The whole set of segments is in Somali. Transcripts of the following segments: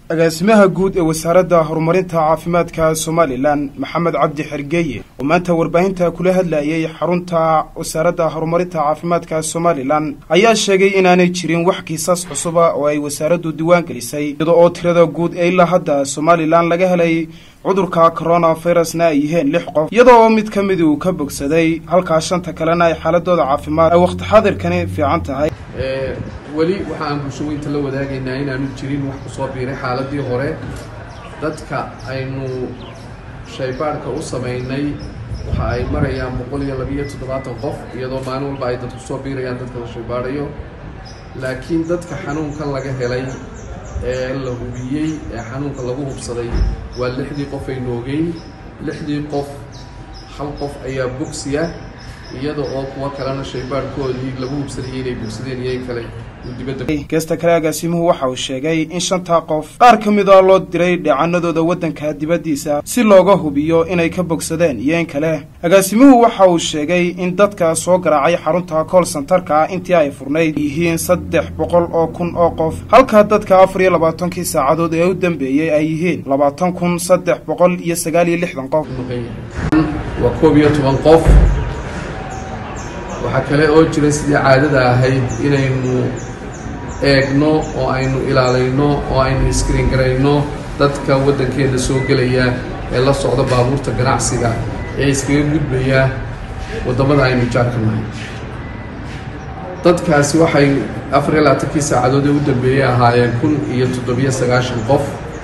agaasimaha guud ee wasaaradda horumarinta caafimaadka Somaliland Maxamed Cabdi Xirgeeye oo maanta warbaahinta kula hadlayay xarunta wasaaradda horumarinta caafimaadka Somaliland ayaa sheegay in aanay jirin wax kiisas cusub oo ay wasaaraddu diiwaan gelisay iyadoo tirada guud ee ilaa hadda Somaliland laga helay cudurka coronavirus-na ay yihiin 6 qof iyadoo mid ka mid uu ka bogsaday halka shanta kalena ay xaaladooda caafimaad ay waqti xaadirkani fiican tahay wali waxaan bulshooyinka la wadaagaynaa in aanu jirin wax ku soo biiray xaaladii hore dadka aynu shaybaarka u sameynay waxa ay marayaan 127 qof iyadoo maalin walba ay dad ku soo biirayaan dadka la shaybaarayo laakiin dadka xanuunkan laga helay ee la hubiyay ee xanuunka lagu hubsaday waa 6 qof ay noogay 6 qof hal qof ayaa bogsiya iyadoo oo kuwa kalena shaybaarkoodii lagu hubsaday inay bogsadeen iyo kale geesta kale agaasimuhu waxa uu sheegay in 5 qof qaar ka mid ah loo diray dhacanadooda wadanka dibadiisa si looga hubiyo inay ka bogsadeen iyo in kale agaasimuhu waxa uu sheegay in dadka soo garaacay xarunta call center-ka intii ay furnayd yihiin 300,000 oo qof halka dadka 24 saacadood ee u dambeeyay ay yihiin 20,369 qof waa 12 qof waxa kale oo jira sidii caadada ahayd inaynu eegno oo aynu ilaalino oo aynu screen garayno dadka wadankeena soo galaya ee la socda baabuurta ganacsiga ee iskaga gudbaya wadamada aynu jaarkanahay dadkaasi waxay 24 saacadood u dambeeyay ahaayeen 1,790 qof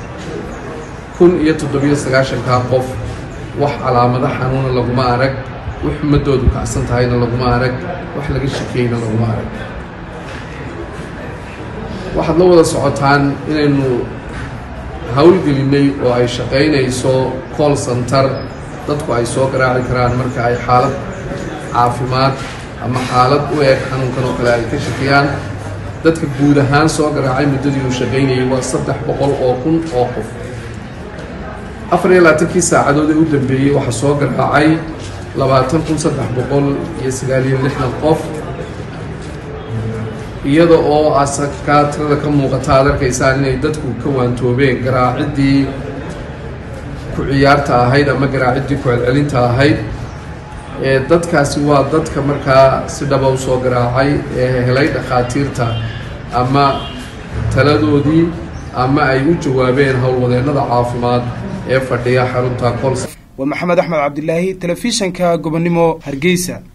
1,790 qof wax calaamado xanuun laguma arag وحمدودو كعسن تاينا لغما arag wax laga shaqeeyna laguma arag waxaad la wada socotaan inaynu hawl gelinay oo ay shaqeynayso call center dadku ay soo garaaci karaan marka ay xaalad caafimaad ama xaalad u eeg xanuunkan oo kale ay ka shaqeeyaan dadka guud ahaan soo garaacay muddadii uu shaqeynayay waa 300,000 oo qof 24 saacadood u dambeeyay waxa soo garaacay 20,369 qof iyada oo asakaadada ka muuqata arkaysaan inay dadku ka waantoobeen garaacidii ku ciyaarta ahayd ama garaacidii ku celcelinta ahayd ee dadkaasi waa dadka markaa si dhaba u soo garaacay ee helay dhaqaatiirta ama taladoodii ama ay u jawaabeen howlwadeennada caafimaad ee fadhiya xarunta call ومحمد أحمد عبد الله تلفزيون كجبنمو هرجيسة.